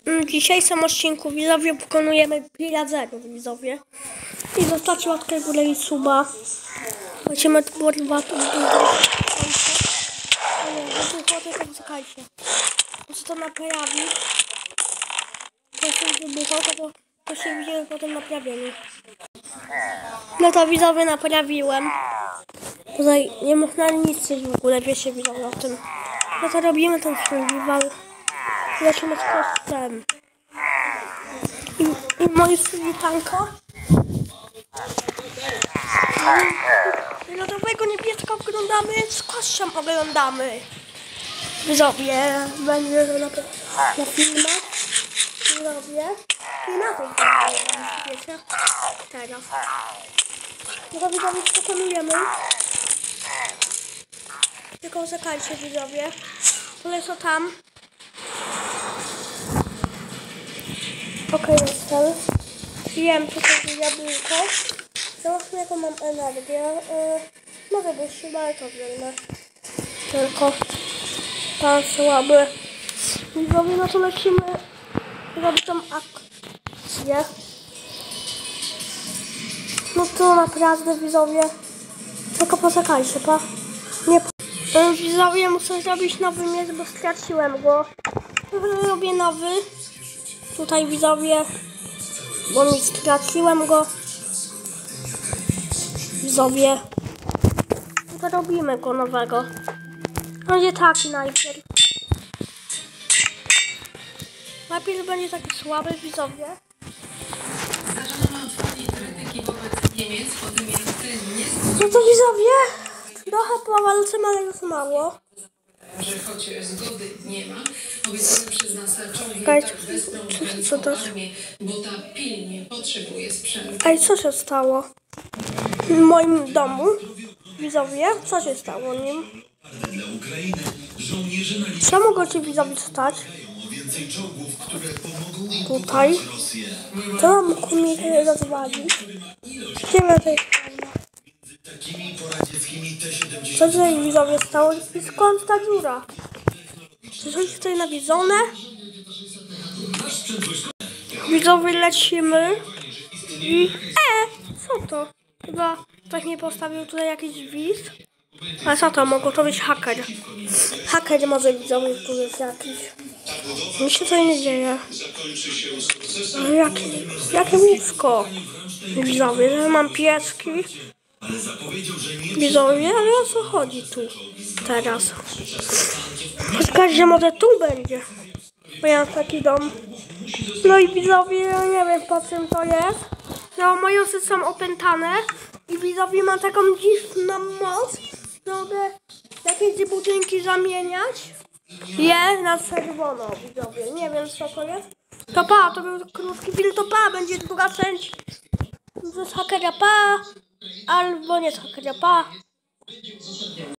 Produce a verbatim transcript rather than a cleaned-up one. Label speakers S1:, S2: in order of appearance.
S1: W dzisiejszym odcinku widzowie pokonujemy pirazerów widzowie. I zostawcie łapkę w górę i suba. Lecimy tu borwa tu dużo. A nie, to tylko to czekajcie. Po co to naprawi? To się wybuchło, to, to się wzięło potem naprawienie. No to widzowie naprawiłem. Tutaj nie można nic w ogóle, wiecie widzowie o tym. No to robimy ten survival. Lecimy z kosztem. I, i moje przywitanko. Lodowego niebieska oglądamy, z kością oglądamy. Widzowie, będzie to na, na filmach. Widzowie. I na tej filmie, wiecie. Teraz. No to widzowie pokonujemy. Tylko czekajcie widzowie. Polecę tam. Okej, okay, jestem. Jem tutaj jabłko. Zobaczmy jaką mam energię. Yy, może być chyba, ale to wiem. Tylko pan słaby. Widzowie, no to lecimy robić tą akcję. No to naprawdę widzowie. Tylko poczekajcie, pa. Nie. Yy, widzowie, muszę zrobić nowy miecz, bo straciłem go. Robię nowy. Tutaj widzowie, bo mi straciłem go. Widzowie, to robimy go nowego. Będzie taki najpierw. Najpierw będzie taki słaby, widzowie. No to widzowie, trochę powalczymy, ale już mało.
S2: Że choć zgody nie ma, obiecane przez nas czołgi wezmą
S1: co to?
S2: armię, bo ta pilnie potrzebuje sprzętu.
S1: Ej, co się stało? W moim domu, widzowie, co się stało nim? Co mogło ci widzowie stać? Tutaj. Co mógł mi rozwalić? Gdzie ma tej Co się widzowie stało? I skąd ta dziura? Czy coś tutaj nawiedzone? Widzowie, lecimy. I... E! Co to? Chyba ktoś mi postawił tutaj jakiś wiz. Ale co to? Mogło to być haker. Haker może widzowie tu jest jakiś. Mi się tutaj nie dzieje. Ale jakie, jakie łóżko? Widzowie, że mam pieski. Widzowie, ale o co chodzi tu teraz? Pokaż, że może tu będzie. Bo ja mam taki dom. No i widzowie, ja nie wiem po czym to jest. No moje osy są opętane. I widzowie mam taką dziwną moc. Mogę jakieś budynki zamieniać. Je na czerwono, widzowie. Nie wiem co to jest. To pa, to był krótki film, to pa, będzie druga część. To jest hakera pa. Albo nie z hakera pa.